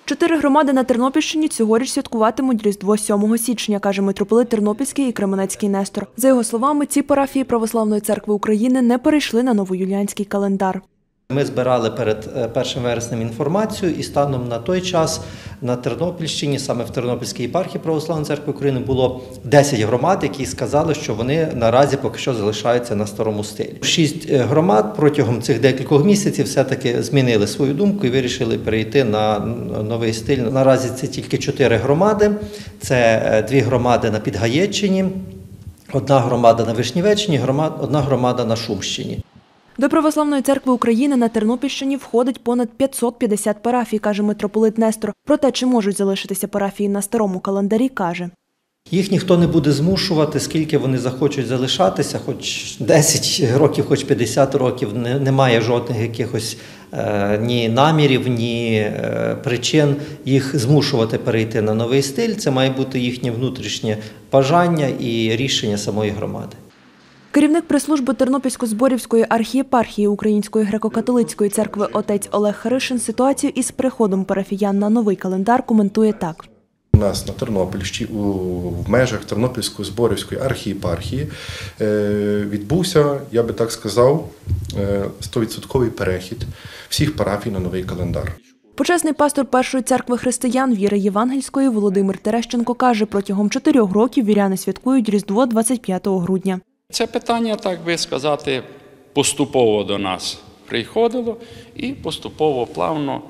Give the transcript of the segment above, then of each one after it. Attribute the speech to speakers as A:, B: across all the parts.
A: 4 громади на Тернопільщині цьогоріч святкуватимуть Різдво 7 січня, каже митрополит Тернопільський і Кременецький Нестор. За його словами, ці парафії Православної церкви України не перейшли на новоюліанський календар.
B: Ми збирали перед 1 вереснем інформацію, і станом на той час на Тернопільщині, саме в Тернопільській єпархії Православної церкви України, було 10 громад, які сказали, що вони наразі поки що залишаються на старому стилі. 6 громад протягом цих декількох місяців все-таки змінили свою думку і вирішили перейти на новий стиль. Наразі це тільки 4 громади. Це 2 громади на Підгаєччині, 1 громада на Вишнівеччині, 1 громада на Шумщині.
A: До Православної церкви України на Тернопільщині входить понад 550 парафій, каже митрополит Нестор. Про те, чи можуть залишитися парафії на старому календарі, каже.
B: Їх ніхто не буде змушувати, скільки вони захочуть залишатися, хоч 10 років, хоч 50 років, немає жодних якихось ні намірів, ні причин їх змушувати перейти на новий стиль. Це має бути їхнє внутрішнє бажання і рішення самої громади.
A: Керівник прес-служби Тернопільсько-Зборівської архієпархії Української греко-католицької церкви отець Олег Харишин ситуацію із переходом парафіян на новий календар коментує так.
C: У нас на Тернопільщині, в межах Тернопільсько-Зборівської архієпархії відбувся, я би так сказав, 100% перехід всіх парафій на новий календар.
A: Почесний пастор Першої церкви християн віри євангельської Володимир Терещенко каже, протягом 4 років віряни святкують Різдво 25 грудня.
D: Це питання, так би сказати, поступово до нас приходило і поступово, плавно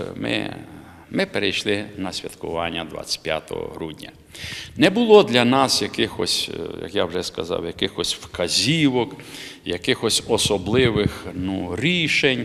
D: ми перейшли на святкування 25 грудня. Не було для нас якихось, як я вже сказав, якихось вказівок, якихось особливих рішень.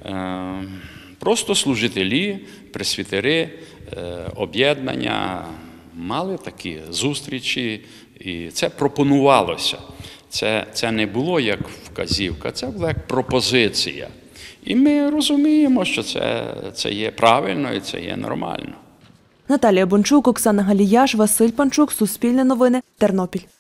D: Просто служителі, пресвітери, об'єднання мали такі зустрічі, і це пропонувалося. Це не було як вказівка, це була як пропозиція. І ми розуміємо, що це є правильно і це є нормально.
A: Наталія Бончук, Оксана Галіяш, Василь Панчук, Суспільне новини, Тернопіль.